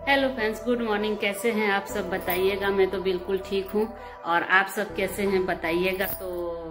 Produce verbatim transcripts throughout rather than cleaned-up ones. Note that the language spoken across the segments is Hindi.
Hello friends, good morning. कैसे हैं आप सब बताइएगा। मैं तो बिल्कुल ठीक हूँ और आप सब कैसे हैं बताइएगा। तो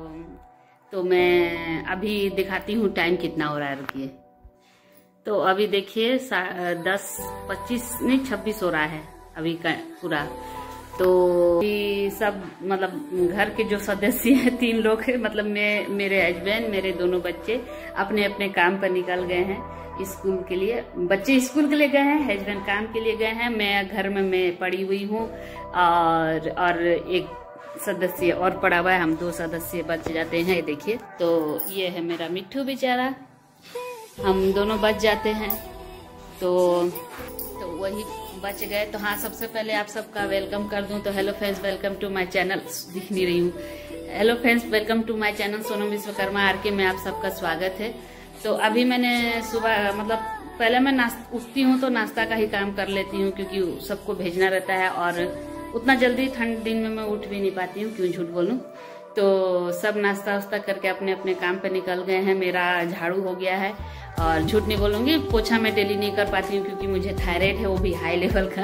तो मैं अभी दिखाती हूँ टाइम कितना हो रहा है, रुकिए। तो अभी देखिए दस पच्चीस नहीं छब्बीस हो रहा है अभी का पूरा। तो सब मतलब घर के जो सदस्य हैं तीन लोग हैं, मतलब मैं, मेरे हस्बैंड, मेरे दोनों बच्चे अपने अपने काम पर निकल गए हैं स्कूल के लिए। बच्चे स्कूल के लिए गए हैं, हस्बैंड काम के लिए गए हैं, मैं घर में मैं पड़ी हुई हूँ और और एक सदस्य और पड़ा हुआ है। हम दो सदस्य बच जाते हैं। देखिए तो ये है मेरा मिट्ठू बेचारा, हम दोनों बच जाते हैं। तो तो वही बच गए। तो हाँ, सबसे पहले आप सबका वेलकम कर दूं। तो hello friends, welcome to my channel. दिख नहीं रही हूँ। Hello friends, welcome to my channel Sonam Vishwakarma आर के में आप सबका स्वागत है। तो अभी मैंने सुबह मतलब पहले मैं नाश्ता उठती हूँ तो नाश्ता का ही काम कर लेती हूँ, क्योंकि सबको भेजना रहता है और उतना जल्दी ठंड दिन में मैं उठ भी नहीं पाती हूँ, क्यों झूठ बोलूं। तो सब नाश्ता वास्ता करके अपने अपने काम पे निकल गए हैं। मेरा झाड़ू हो गया है और झूठ नहीं बोलूंगी, पोछा मैं डेली नहीं कर पाती हूँ क्योंकि मुझे थायराइड है, वो भी हाई लेवल का।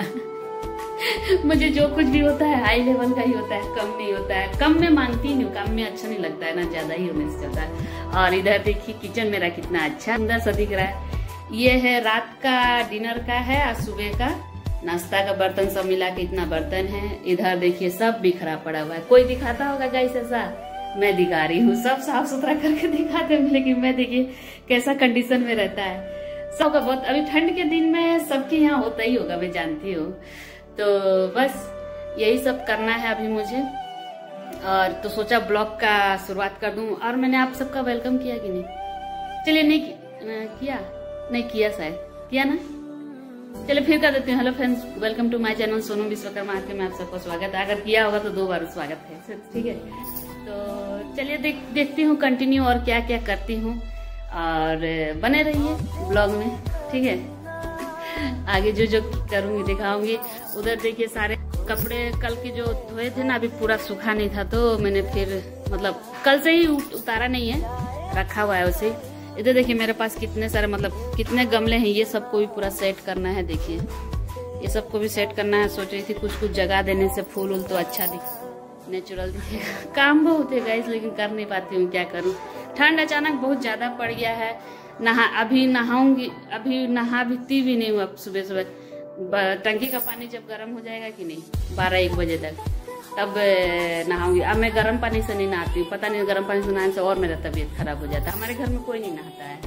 मुझे जो कुछ भी होता है हाई लेवल का ही होता है, कम नहीं होता है। कम में मांगती नहीं हूँ, कम में अच्छा नहीं लगता है ना, ज्यादा ही होने से चलता है। और इधर देखिए किचन मेरा कितना अच्छा सुंदर सा दिख रहा है। ये है रात का डिनर का है और सुबह का नाश्ता का बर्तन सब मिला के इतना बर्तन है। इधर देखिए सब बिखरा पड़ा हुआ है। कोई दिखाता होगा गाइस ऐसा, मैं दिखा रही हूँ। सब साफ सुथरा करके दिखाते हैं, लेकिन मैं देखिए कैसा कंडीशन में रहता है सबका। बहुत अभी ठंड के दिन में सबके यहाँ होता ही होगा, मैं जानती हूँ। तो बस यही सब करना है अभी मुझे। और तो सोचा ब्लॉग का शुरुआत कर दूं। और मैंने आप सबका वेलकम किया कि नहीं? चलिए नहीं किया, नहीं किया, शायद किया ना। चलिए फिर कर देती हूँ। Hello friends, welcome to my channel Sonam Vishwakarma आर के में आप सबका स्वागत है। अगर किया होगा तो दो बार स्वागत है, ठीक है। तो चलिए देख देखती हूँ कंटिन्यू और क्या क्या करती हूँ, और बने रहिए ब्लॉग में, ठीक है। आगे जो जो करूंगी दिखाऊंगी। उधर देखिए सारे कपड़े कल के जो धोए थे ना, अभी पूरा सूखा नहीं था तो मैंने फिर मतलब कल से ही उतारा नहीं है, रखा हुआ है उसे। इधर देखिए मेरे पास कितने सारे मतलब कितने गमले हैं, ये सबको भी पूरा सेट करना है। देखिए ये सबको भी सेट करना है। सोच रही थी कुछ कुछ जगह देने से फूल उल तो अच्छा दिख नेचुरल दिखेगा। काम बहुत है गाइस, लेकिन कर नहीं पाती हूँ, क्या करूँ। ठंड अचानक बहुत ज्यादा पड़ गया है। नहा अभी नहाऊंगी, अभी नहा भी भी नहीं हूँ। अब सुबह सुबह टंकी का पानी जब गर्म हो जाएगा कि नहीं, बारह एक बजे तक, तब नहाऊंगी। अब मैं गर्म पानी से नहीं नहाती हूँ, पता नहीं गर्म पानी से नहाने से और मेरा तबीयत खराब हो जाता है। हमारे घर में कोई नहीं नहाता है।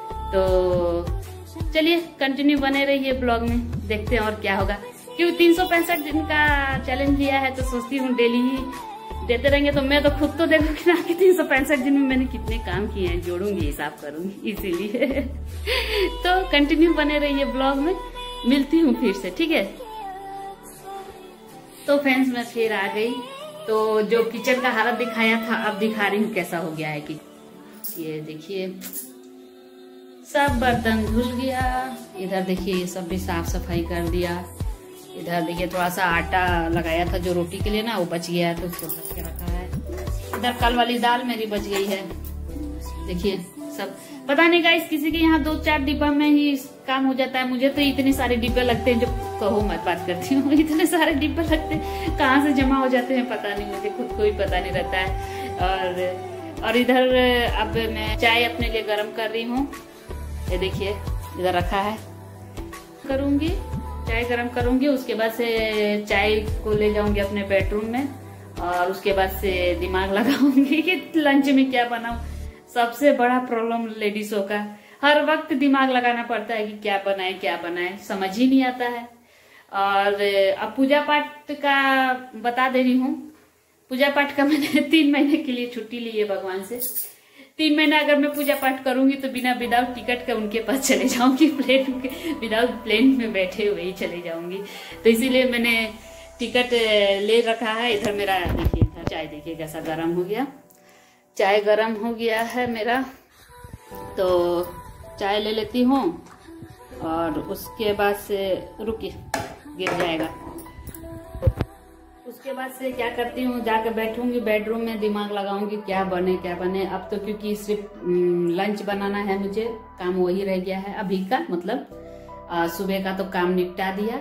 तो चलिए कंटिन्यू बने रहिए ब्लॉग में, देखते हैं और क्या होगा। क्योंकि तीन सौ पैंसठ दिन का चैलेंज लिया है तो सोचती हूँ डेली ही देते रहेंगे। तो मैं तो खुद तो देखूंगी ना कि तीन सौ पैंसठ दिन में मैंने कितने काम किए हैं, जोड़ूंगी, हिसाब करूंगी, इसीलिए। तो कंटिन्यू बने रहिए ब्लॉग में, मिलती हूँ फिर से, ठीक है। तो फ्रेंड्स मैं फिर आ गई। तो जो किचन का हालत दिखाया था अब दिखा रही हूँ कैसा हो गया है। कि ये देखिए सब बर्तन धुल गया। इधर देखिए ये सब भी साफ सफाई कर दिया। इधर देखिए थोड़ा सा आटा लगाया था जो रोटी के लिए ना, वो बच गया है तो उसको ढक के रखा है। इधर कल वाली दाल मेरी बच गई है। देखिए सब, पता नहीं गाइस किसी के यहाँ दो चार डिब्बा में ही काम हो जाता है। मुझे तो इतने सारे डिब्बे लगते हैं, जो कहो मत बात करती हूँ। इतने सारे डिब्बे लगते हैं, कहाँ से जमा हो जाते हैं पता नहीं, मुझे खुद को भी पता नहीं रहता है। और और इधर अब मैं चाय अपने लिए गर्म कर रही हूँ। ये देखिए इधर रखा है, करूंगी चाय गरम करूंगी। उसके बाद से चाय को ले जाऊंगी अपने बेडरूम में, और उसके बाद से दिमाग लगाऊंगी कि लंच में क्या बनाऊं। सबसे बड़ा प्रॉब्लम लेडीजों का, हर वक्त दिमाग लगाना पड़ता है कि क्या बनाए क्या बनाए, समझ ही नहीं आता है। और अब पूजा पाठ का बता दे रही हूँ। पूजा पाठ का मैंने तीन महीने के लिए छुट्टी ली है भगवान से। तीन महीना अगर मैं पूजा पाठ करूंगी तो बिना विदाउट टिकट के उनके पास चले जाऊंगी, प्लेन के विदाउट प्लेन में बैठे हुए ही चले जाऊंगी। तो इसीलिए मैंने टिकट ले रखा है। इधर मेरा देखिए चाय देखिए कैसा गर्म हो गया, चाय गर्म हो गया है मेरा। तो चाय ले लेती हूँ और उसके बाद से रुकिए गिर जाएगा। उसके बाद से क्या करती हूँ, जाकर बैठूंगी बेडरूम में, दिमाग लगाऊंगी क्या बने क्या बने। अब तो क्योंकि सिर्फ लंच बनाना है मुझे, काम वही रह गया है अभी का, मतलब आ, सुबह का तो काम निपटा दिया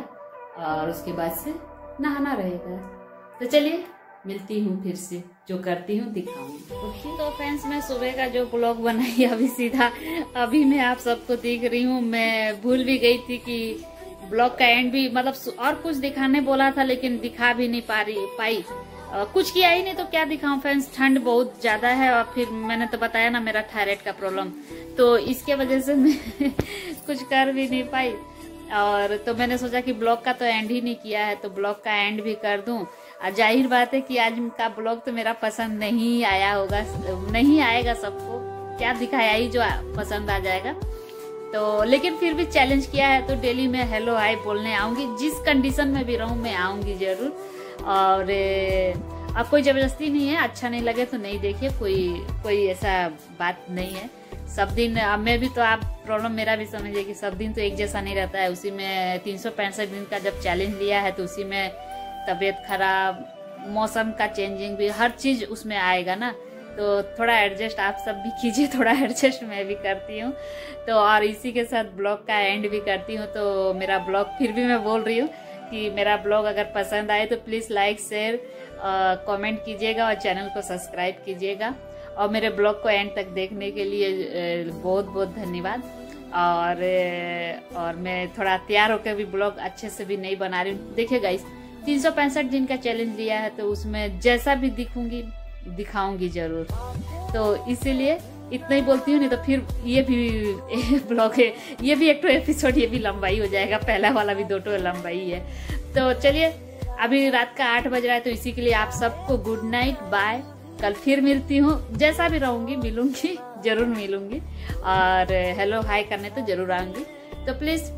और उसके बाद से नहाना रहेगा। तो चलिए मिलती हूँ फिर से, जो करती हूँ दिखाऊंगी। ओके तो फ्रेंड्स, मैं सुबह का जो ब्लॉग बनाई अभी सीधा अभी मैं आप सबको दिख रही हूँ। मैं भूल भी गई थी कि ब्लॉग का एंड भी मतलब और कुछ दिखाने बोला था, लेकिन दिखा भी नहीं पा रही पाई आ, कुछ किया ही नहीं तो क्या दिखाऊं फ्रेंड्स। ठंड बहुत ज्यादा है और फिर मैंने तो बताया ना मेरा थायराइड का प्रॉब्लम, तो इसके वजह से मैं कुछ कर भी नहीं पाई। और तो मैंने सोचा कि ब्लॉग का तो एंड ही नहीं किया है, तो ब्लॉग का एंड भी कर दूं। और जाहिर बात है कि आज का ब्लॉग तो मेरा पसंद नहीं आया होगा, नहीं आएगा सबको, क्या दिखाया ही जो पसंद आ जाएगा। तो लेकिन फिर भी चैलेंज किया है तो डेली मैं हेलो हाय बोलने आऊंगी, जिस कंडीशन में भी रहूं मैं आऊंगी जरूर। और अब कोई जबरदस्ती नहीं है, अच्छा नहीं लगे तो नहीं देखिए, कोई कोई ऐसा बात नहीं है। सब दिन अब मैं भी तो आप प्रॉब्लम मेरा भी समझिए कि सब दिन तो एक जैसा नहीं रहता है। उसी में तीन सौ पैंसठ दिन का जब चैलेंज लिया है तो उसी में तबीयत खराब, मौसम का चेंजिंग भी, हर चीज उसमें आएगा ना, तो थोड़ा एडजस्ट आप सब भी कीजिए, थोड़ा एडजस्ट मैं भी करती हूँ। तो और इसी के साथ ब्लॉग का एंड भी करती हूँ। तो मेरा ब्लॉग फिर भी मैं बोल रही हूँ कि मेरा ब्लॉग अगर पसंद आए तो प्लीज़ लाइक शेयर कमेंट कीजिएगा और चैनल को सब्सक्राइब कीजिएगा। और मेरे ब्लॉग को एंड तक देखने के लिए बहुत बहुत धन्यवाद। और और मैं थोड़ा तैयार होकर भी ब्लॉग अच्छे से भी नहीं बना रही हूँ। देखिए गाइस, तीन सौ पैंसठ दिन का चैलेंज लिया है तो उसमें जैसा भी दिखूंगी दिखाऊंगी जरूर। तो इसीलिए इतना ही बोलती हूँ, नहीं तो फिर ये भी ब्लॉग है, ये भी एक तो एपिसोड ये भी लंबाई हो जाएगा, पहला वाला भी दो तो लंबाई है। तो चलिए अभी रात का आठ बज रहा है, तो इसी के लिए आप सबको गुड नाइट, बाय। कल फिर मिलती हूँ, जैसा भी रहूंगी मिलूंगी, जरूर मिलूंगी। और हेलो हाय करने तो जरूर आऊंगी। तो प्लीज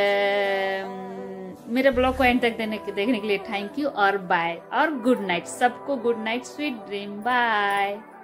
मेरे ब्लॉग को एंड तक देने देखने के लिए थैंक यू और बाय और गुड नाइट। सबको good night, sweet dream, bye.